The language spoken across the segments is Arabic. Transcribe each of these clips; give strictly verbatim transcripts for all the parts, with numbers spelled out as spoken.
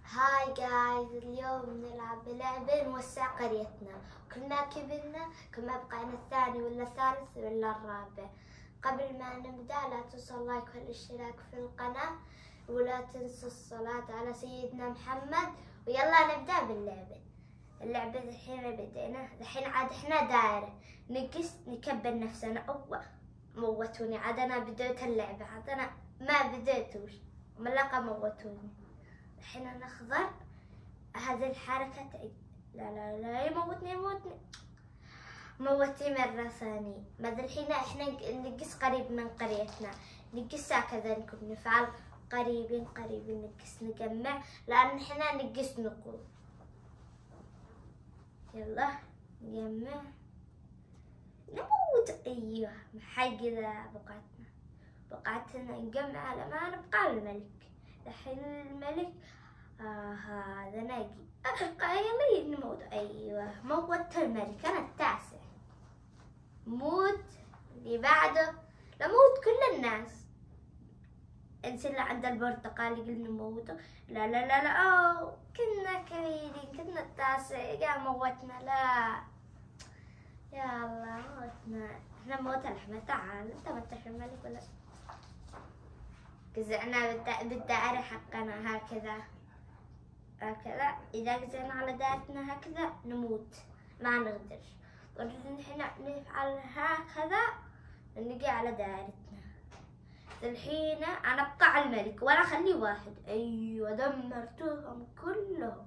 هاي جايز، اليوم نلعب لعبة نوسع قريتنا. كل ما كبرنا كل ما بقينا الثاني ولا الثالث ولا الرابع. قبل ما نبدأ لا تنسوا اللايك والاشتراك في القناة، ولا تنسوا الصلاة على سيدنا محمد. ويلا نبدأ باللعبة. اللعبة الحين بدينا، الحين عاد احنا دايرة نقص نكبر نفسنا. أوه موتوني، عاد أنا بديت اللعبة، عاد أنا ما بديتوش ملقى موتوني. الحين أنا أخضر، هذه الحركة تعيد. لا لا لا يموتني يموتني موتني مرة ثانية. بعد الحين احنا نقص قريب من قريتنا، نقص هكذا نكون نفعل قريبين قريبين، نقص نجمع لأن احنا نقص نقود. يلا نجمع نموت. أيوه حق ذا بقعتنا بقعتنا نجمع على ما نبقى الملك. الحين الملك آه هذا ناقي قايل نموت. أيوه موت الملك، أنا التاسع. موت اللي بعده نموت كل الناس. انسى اللي عند البرتقال قلنا نموته. لا لا لا لا أوه كنا كبيرين، كنا التاسع يا موتنا. لا يا الله موتنا، احنا موت الأحمر. تعال انت ما انتش الملك ولا قزعنا بالدائرة حقنا هكذا هكذا. إذا قزعنا على دائرتنا هكذا نموت، ما نقدرش. نحن نفعل هكذا نجي على دائرتنا. الحين أنا أبقى الملك ولا أخلي واحد. أيوة دمرتهم كلهم.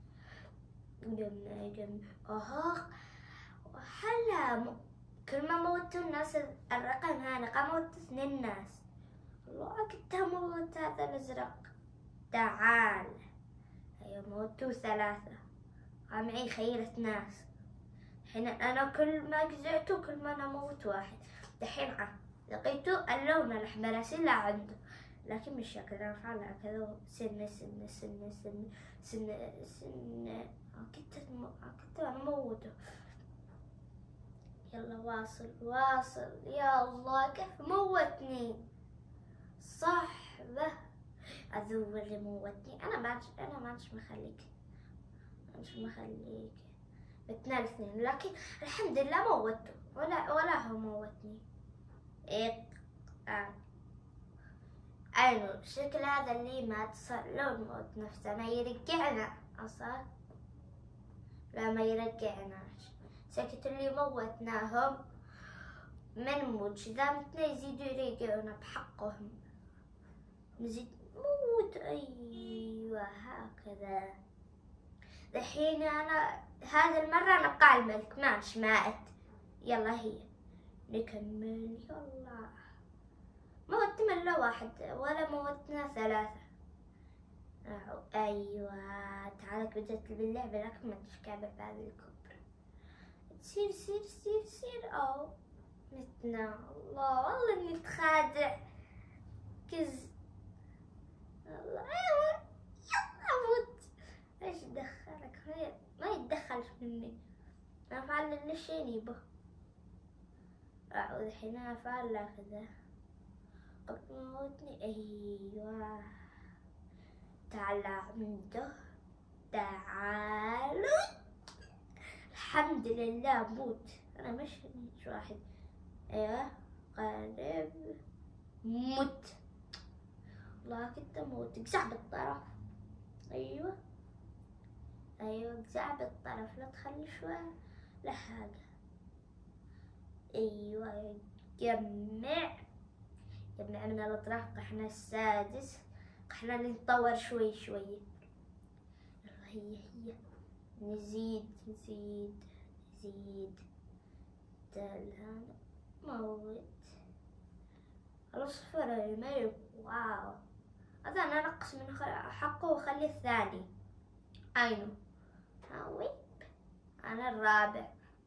جمع جمع أها هلا. كل ما موتوا الناس الرقم هذا قام موت اثنين ناس. الله كنت موت هذا الأزرق. تعال. أيوة موتوا ثلاثة، قام معي خيرة ناس. الحين أنا كل ما جزعته كل ما أنا موت واحد. دحين لقيته اللون الأحمر سلة عنده، لكن مش شكل أنا فعلا كذا. سنة سنة سنة سنة سنة سنة كنت كنت أنا موته. يلا واصل واصل. يا الله كيف موتني صحبة. أذو اللي موتني. أنا ما أنا ما أنش مخليك ما أنش مخليك بتنا الاثنين، لكن الحمد لله موته ولا ولا هو موتني. إيه آه. أيوه شكل هذا اللي مات صار لو نموت نفسه ما يرجعنا أصلا. لا ما يرجعناش. سكت اللي موتناهم ما نموتش، إذا متنا يزيدوا يرجعونا بحقهم. نزيد موت. أيوة هكذا. الحين أنا هذه المرة أنا أبقى الملك، ماش مات. يلا هي نكمل. يلا موتنا إلا واحد ولا موتنا ثلاثة. أيوة تعالك بدأت باللعبة لكن ما تشكابر بعد الكبر. سير سير سير سير. أو متنا. الله والله إني تخادع كز. الله أيوة يلا موت. ايش دخلك؟ ما يتدخلش مني، انا افعل اللي شيء يبه. اعوذ الحين انا افعل كذا قبل ما موتني. ايوه تعال عنده. تعالوا. الحمد لله موت. انا مش مش واحد. ايوه قرب موت. والله كنت موت. اقزع بالطرف. ايوه ايوه اقزع بالطرف، لا تخلي شوية لا حاجة. ايوه جمع جمع من الاطراف. احنا السادس، احنا نتطور شوي شوي. يلا هي هي نزيد نزيد نزيد. تلهان موت الصفر الملك. واو هذا انا نقص من حقه وخلي الثاني. اينو هاوي انا الرابع.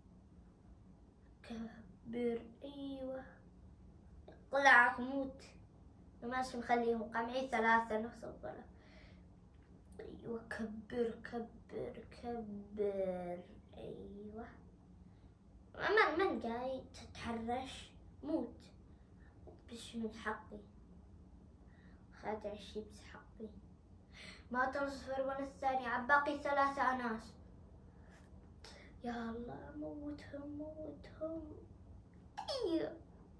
كبر. ايوه طلعك موت. ماشي مخليهم قمعي ثلاثة نفس الطلع. ايوه كبر كبر كبر. ايوه من من جاي تتحرش. موت بس من حقي. خادع الشيبس حقي. مات الفرعون الثاني عباقي ثلاثة أناس. يا الله موتهم موتهم. أيوه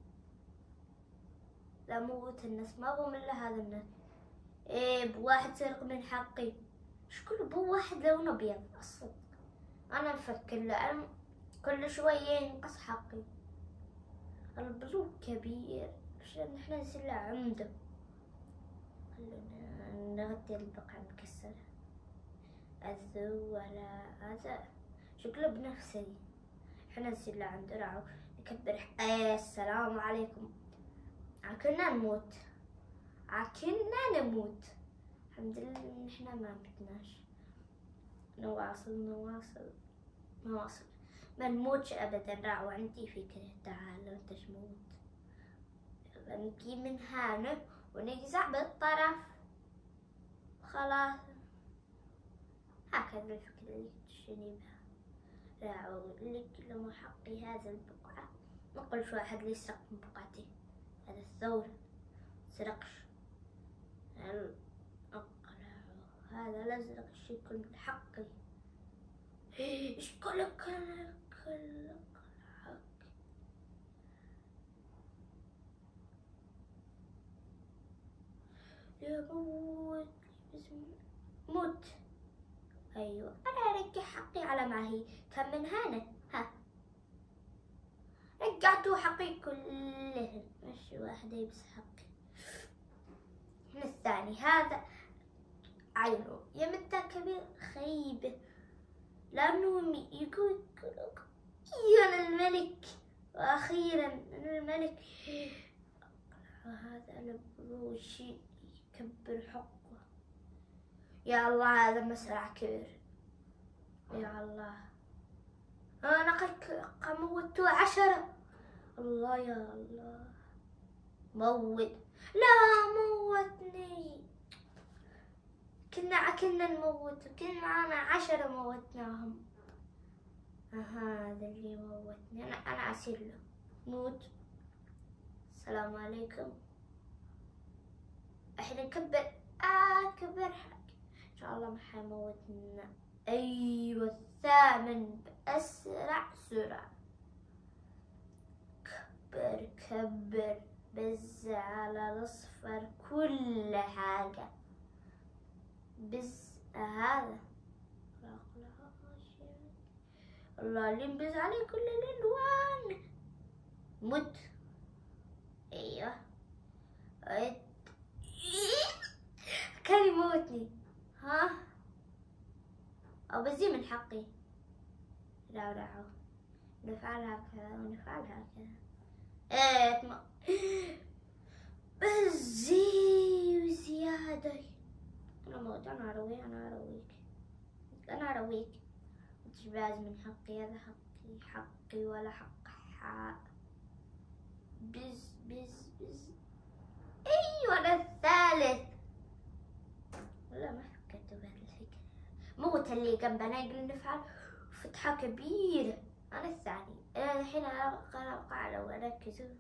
لا موت الناس، ما بهم إلا هذا الناس. إيه بواحد سرق من حقي. إيش كله بو واحد لونه أبيض الصدق. أنا مفكر له أنا كل شوية ينقص حقي. البلوك كبير عشان نحن نسلع عنده. خلونا نغطي البقعة مكسرة. الذو على هذا شكله بنفسي. احنا نسلع عنده راعو نكبر. ايه السلام عليكم. عكنا نموت عكنا نموت. الحمد لله ان احنا ما متناش. نواصل نواصل نواصل ما نموتش ابدا. راعو عندي فكرة. تعالوا انت تموت. يلا نجي من هنا ونجزع بالطرف. خلاص هكذا الفكرة اللي تشتري بها. راعو لك لما حقي هذا البقعة. نقول شو واحد اللي يسرق من بقعتي. هذا الثور سرقش. هذا الازرق الشيء كله حقي. ايش كله كله كله حقي. يا موت موت. ايوه انا ارجع حقي على ما هي. كم من هنا ها رجعتوا حقي كلهم. ماشي واحد يبس حقي. من الثاني هذا عينه يمتى كبير خيبة. لأنه يقول أنا الملك. وأخيرا أنا الملك. وهذا البروشي يكبر حقه. يا الله هذا مسرح كبير. يا الله أنا قد موتوا عشرة. الله يا الله موت. لا موتني. كنا كنا نموت. كنا معنا عشرة موتناهم. هذا اللي موتني. أنا أنا أسير له. موت. السلام عليكم. احنا نكبر أكبر حق. إن شاء الله ما حيموتنا. أيوة الثامن بأسرع سرعة. كبر كبر بز على الأصفر كل حاجة. بز هذا الله اللي ينبز عليه كل الألوان. مت. أيوة كان يموتني. ها أو بزي من حقي. لا لا نفعل هكذا ونفعل هكذا. ايه بزي وزيادة. أنا موت. أنا أروي أنا أرويك أنا أرويك. تجباز من حقي. هذا حقي حقي ولا حق حق. بز بز بز. أيوة أنا الثالث. والله ما فكرت بهذه الفكرة. موت اللي جنبنا يقول نفعل فتحة كبيرة. أنا الثاني. أنا الحين أقرأ لو أركزوا.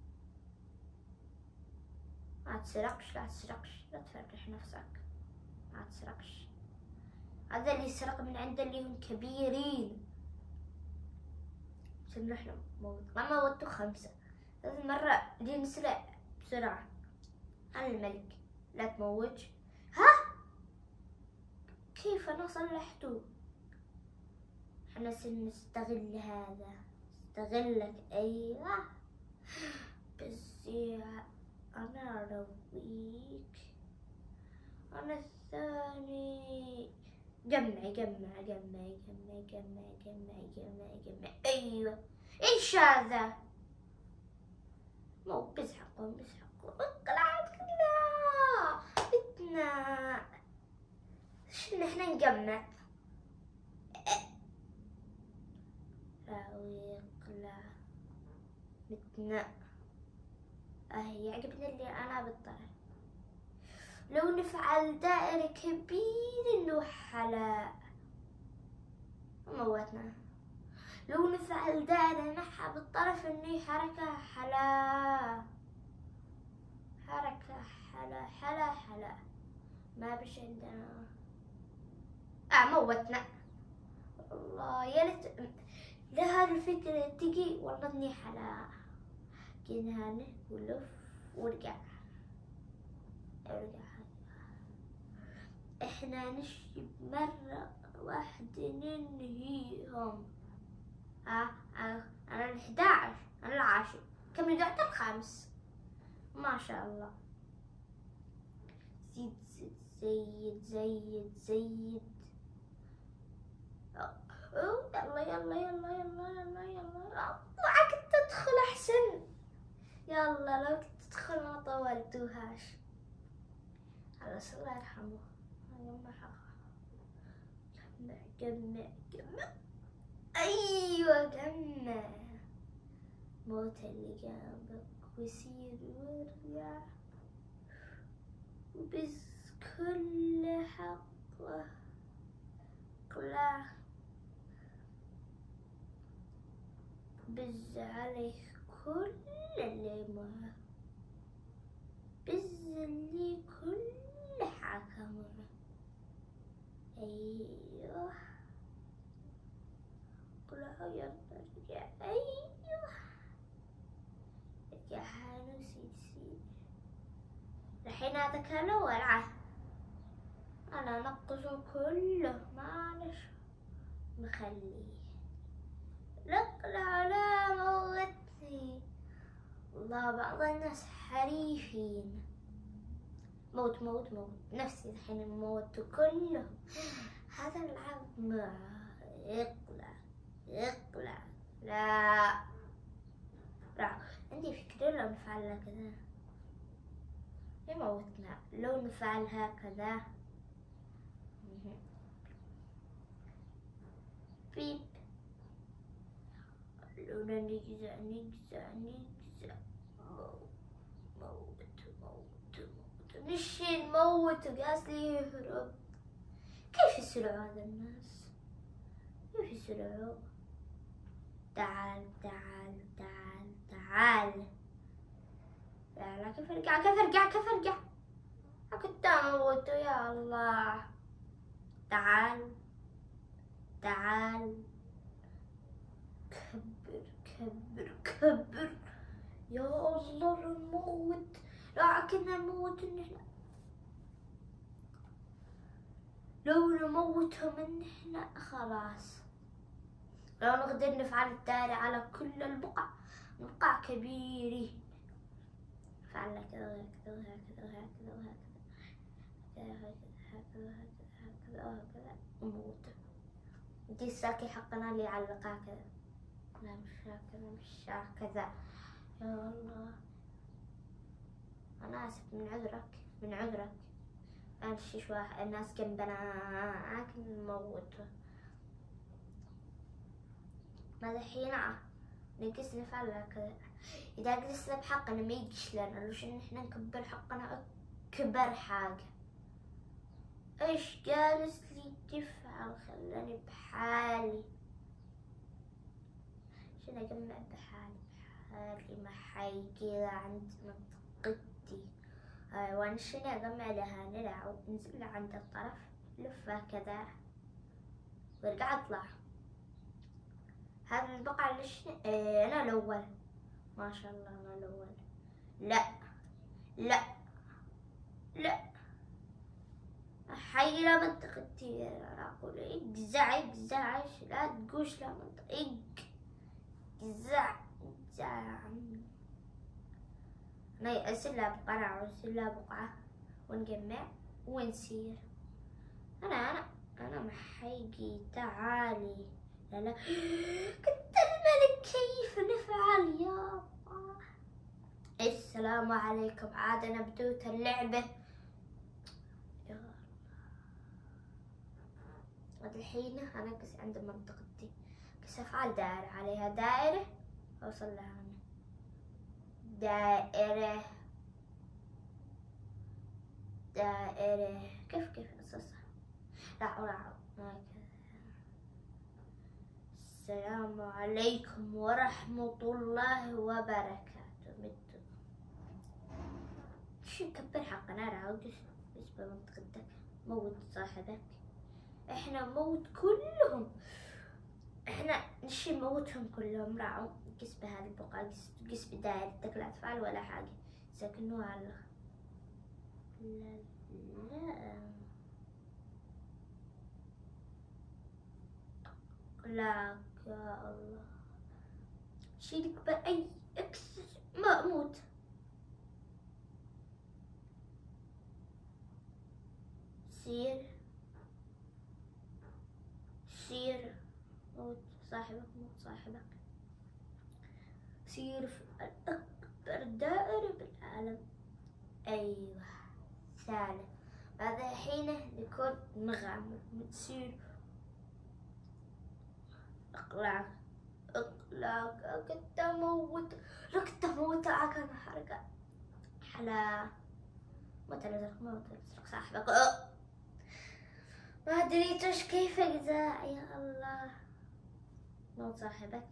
ما تسرقش لا تسرقش لا تفرح نفسك. ما تسرقش. هذا اللي سرق من عند اللي هم كبيرين. عشان نحن موت. ما موتوا خمسة. هذه المرة دي نسرع بسرعة. أنا الملك. لا تموتش. ها كيف أنا صلحته؟ احنا سنستغل هذا. استغلك. أيوة بس أنا أرويك. أنا الثاني. جمعي جمعي جمعي جمعي جمعي جمعي جمعي جمعي. أيوة إيش هذا؟ مو بزحقوا بزحقوا. اقلعت كلها. بتنا شنو احنا نجمع. راوي اقلع. بتنا اهي يعجبني اللي انا بالطرف. لو نفعل دائرة كبير انه حلا موتنا. لو نفعل دائرة نحى بالطرف انه حركة حلا حركة حلا حلا حلا. ما بش عندنا. آه موتنا. الله يا ليت لهذه الفكرة تجي والله اني حلا كنا ولف ورجع ورجع. احنا نشي مرة واحدة ننهيهم. ها آه انا الحداعش انا العاشر كم رجعت الخامس ما شاء الله. زيد زيد زيد زيد زيد. أوه. يلا يلا يلا يلا يلا يلا معك تدخل احسن. يلا لو كنت تدخل ما طولتوهاش. خلاص الله يرحمه. جمع جمع جمع جمع. ايوه جمع. موت اللي جنبك ويصير ويرجع وبس كل حقه قلع بز عليه كل اللي معه بز اللي كل حاجة معه. ايوه قلع يلا رجع. ايوه رجع حانو سيد سيد. الحين هذا كان اول عهد انا نقصه كله معلش مخليه. لقلع لا موتني. والله بعض الناس حريفين. موت موت موت نفسي الحين موت كله. هذا العظم يقلع يقلع. لا لا عندي فكرة لو نفعل كذا يموتنا. لو نفعل هكذا بيب. لو نجزع نجزع نجزع موت موت موت موت. نشي نموت وقاس لي يهرب. كيف يسرعوا هذا الناس؟ كيف يسرعوا؟ تعال تعال تعال تعال. لا لا كيف ارجع كيف ارجع كيف ارجع؟ كنت اموت يا الله. تعال تعال كبر كبر كبر. يا الله نموت. لا كنا نموت نحن. لو نموتهم من هنا خلاص. لو نقدر نفعل الدائرة على كل البقع بقع كبيرة. فعلنا كذا كذا وهكذا وهكذا وهكذا هكذا هكذا وهكذا نموت. دي الساكي حقنا اللي يعلق هكذا. لا مش هكذا مش هكذا. يا الله أنا آسف من عذرك من عذرك. أنا شي شوي الناس جنبنا لكن نموت. ما دحين نقص نفعل هكذا. إذا قصنا بحقنا ما يجيش لنا لوش إن إحنا نكبر حقنا أكبر حاجة. إيش جالس لي تفعل؟ خلاني بحالي. عشان أجمع بحالي بحالي ما حيجي عند منطقتي. آه وأنا شنو أجمع لها نلعب ننزل عند الطرف لفة كذا وارجع أطلع. هذا البقعة اللي شنو آه أنا الأول ما شاء الله أنا الأول. لا لا لا حي لا منطقتي. أقول اجزع اجزع لا تقوش لا منطقة اجزع اجزع. أنا أرسل لها بقرع وأرسل لها بقعة ونجمع ونسير. أنا أنا أنا محيجي تعالي. لا لا كنت الملك كيف نفعل يا الله. السلام عليكم عاد أنا بدوت اللعبة. يا الله الحين أنا قس عند منطقتي قس أفعل دائرة عليها دائرة أوصل لها أنا. دائرة دائرة كيف كيف أساسها. لا لا هكذا. السلام عليكم ورحمة الله وبركاته. مت شو نكبر حقنا راوجس بالنسبة لمنطقتك موت صاحبك. احنا موت كلهم، احنا نشي نموتهم كلهم. راعوا قس بهذه البقعة، قس قس بدايرتك، لا تفعل ولا حاجة، سكنوها على لا لا لا يا الله، شيلك بأي اكس ما اموت. سير سير، موت صاحبك، موت صاحبك. سير في أكبر دائرة بالعالم. أيوة سالم. هذا حين نكون نغامر نسير. اقلعك اقلعك كنت اموت لك موت عكن حركة حلا موت الازرق، موت الازرق صاحبك. أه. ما دريتش كيف اجزاء يا الله. موت صاحبك،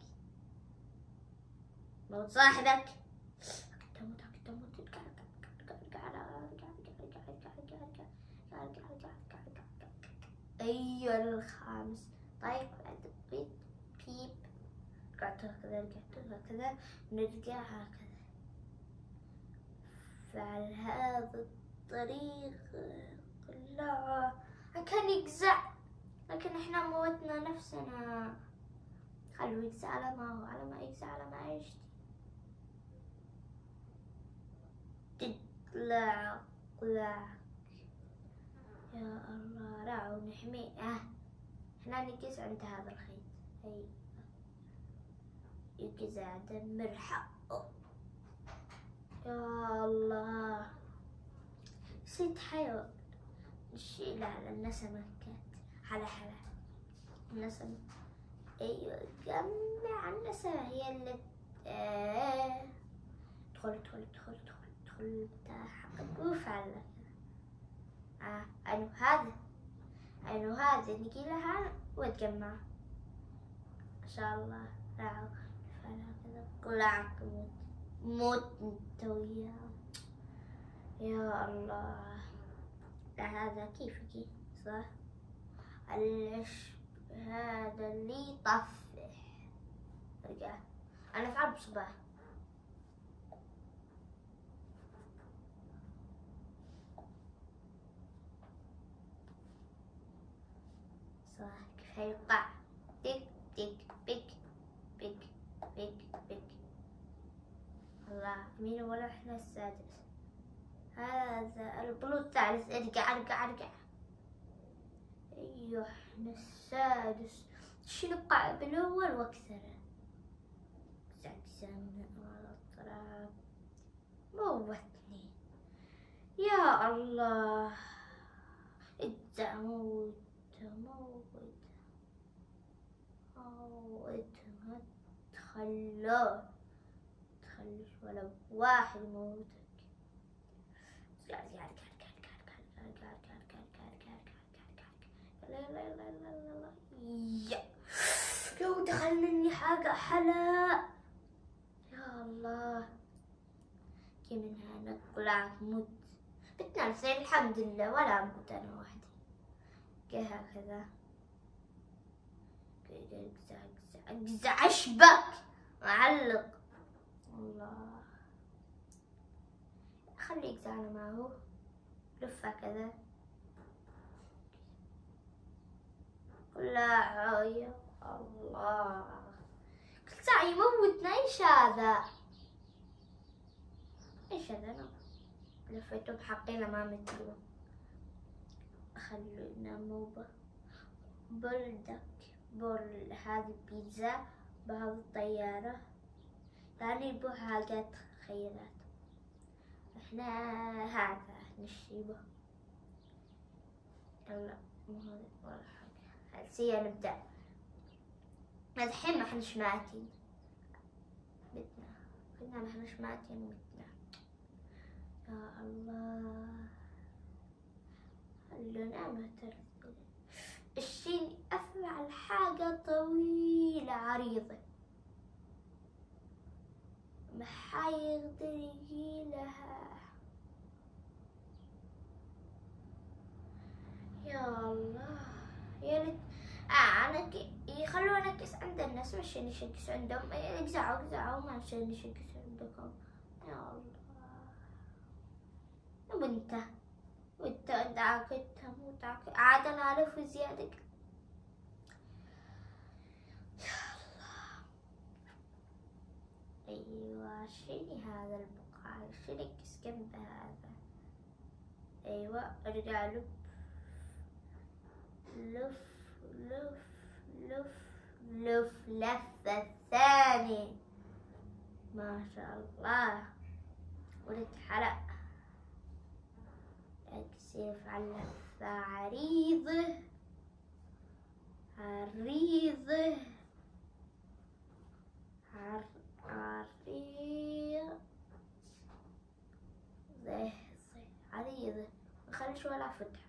موت صاحبك. كنت اموت كنت اموت. ارجع ارجع ارجع ارجع ارجع ارجع ارجع ارجع ارجع ارجع ارجع ارجع. ايوه الخامس. طيب بعد بيت بيب، رجعت هكذا، رجعت هكذا، نرجع هكذا. فعلى هذا الطريق لا كان يجزع، لكن احنا موتنا نفسنا. خلوا يجزع على ما هو، على ما يجزع على ما يشتي. تطلع طلع يا الله. راعوا نحمي. اه احنا نجز عند هذا الخيط. اي يجزع دمر حقه يا الله. ست حيوان نشيل على النسمة كانت حلا حلا النسمة. ايوه جمع النسمة هي اللي اه. ادخل ادخل ادخل ادخل ادخل بتاع حقك وفعل اه. انو هذا انو هذا نجي لها وتجمع ان شاء الله. راعوا فعل هكذا. قلعك موت موت انت وياه يا الله. لا هذا كيفك صح. العشب هذا اللي يطفح. رجع انا افعل بصباح. صح كيف هيوقع. تك تك بك بك بك بك. الله مين ولا احنا السادس. هذا البلو الثالث. ارجع ارجع ارجع. ايوه احنا السادس. شنقع بالاول واكسره. زعزعنا على الطراب. موتني يا الله. انت موت موت موت. ما تخلوه تخليش ولا واحد موتك. لا لا لا لا لا لا. لو دخل مني حاجة حلا يا الله. كي منها نقلع موت. بتنسى الحمد لله ولا موت انا وحدي. كي هكذا اقزع اقزع اقزع اشبك معلق. الله خليه يقزع على ما هو. لف هكذا. لا يا الله كل ساعة يموتنا. ايش هذا ايش هذا. انا لفيته بحقنا ما مثله. خلونا موبا بولدك بول هذه بيتزا بهذه الطيارة. ثاني بو حاجات خيرات. احنا هذا نشيبه. يلا مو هذا ولا حاجة. هسيا نبدأ. الحين ما احنا شماتين بتنا. كنا ما احنا شماتين بتنا. يا الله خلونا ما ترسل. الشين أفعل حاجة طويلة عريضة ما حيقدر يجيلها. يا الله يا ليت آه أنا ك... يخلونا كيس عند الناس مش نشكس عندهم، اقزعوا اقزعوا ما عشان نشكس عندكم. يا الله. وانت وانت دعك انت مو دعك عاد انا اعرف زيادة. يا الله. ايوه شيلي هذا البقعة، شيلي كيس جنب هذا. ايوه ارجع لف لف لف لف لف لفة الثاني. ما شاء الله. ولك حلق اكسف على لفة عريضة عريضة عر عريضة عريضة مخليش ولا فتحة.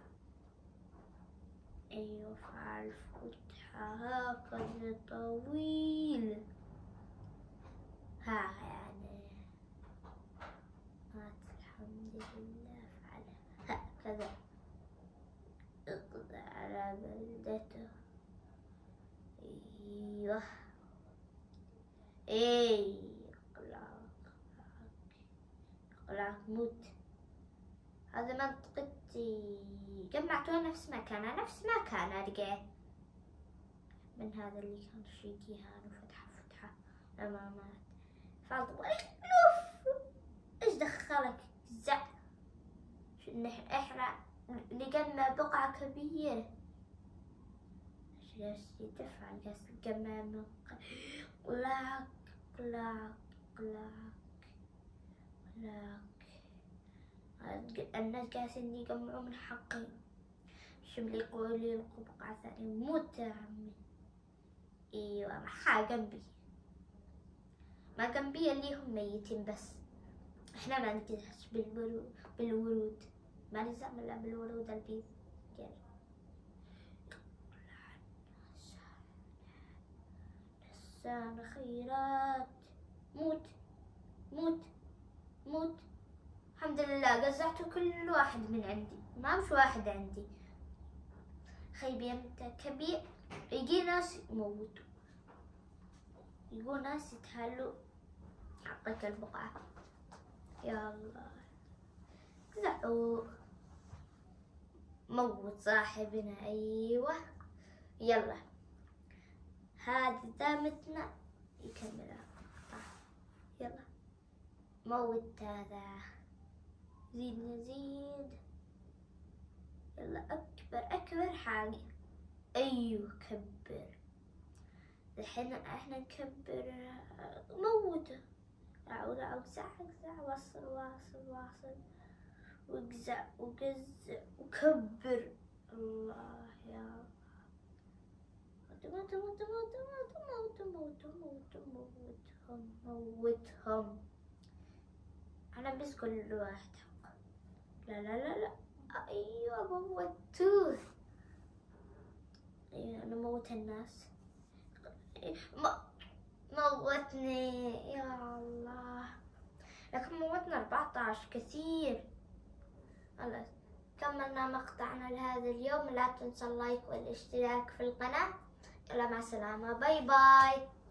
ايوه فعل فتحة هكذا طويل. ها يعني هات الحمد لله فعلها هكذا. اقضى على بلدته. ايوه اي اقلعك اقلعك موت. هذا منطقتي، جمعتوها نفس مكانها نفس مكانها. رجعت من هذا اللي كان شيكيها وفتحة فتحة أمامات فاطمة. لف ايش دخلك زع؟ احنا لقينا بقعة كبيرة. ايش جالس تفعل؟ جالس تجمع من قلاك قلاك قلاك قلاك. الناس جالسين يجمعوا من حقي. شملي قولي لكم بقعة ثانية موت يا عمي. ايوه ما جنبي ما جنبي اللي هم ميتين بس. احنا ما نجزعش بالورود بالورود ما نزعم الا بالورود البيض يعني. لسان خيرات. موت موت موت. الحمد لله قزعته كل واحد من عندي، ما مش واحد عندي. خيبي انت كبير. يجي ناس يموتوا، يجوا ناس يتهلوا حقك البقعة. يا الله قزعوا. موت صاحبنا. ايوه يلا هذه دامتنا يكملها. يلا موت هذا. زيد نزيد. يلا اكبر اكبر حاجة. ايوه كبر. الحين احنا نكبر. موته. اقعد اقزع اقزع وصل واصل واصل واقزع وقزع وكبر. الله يا موت موت موت موت موت موت موتهم موتهم. انا بس كل واحد حق. لا لا لا لا. ايوه موتوه. ايوه انا موت الناس. موتني يا الله. لكن موتنا أربعة عشر كثير. خلاص كملنا مقطعنا لهذا اليوم. لا تنسى اللايك والاشتراك في القناة. يلا مع السلامة باي باي.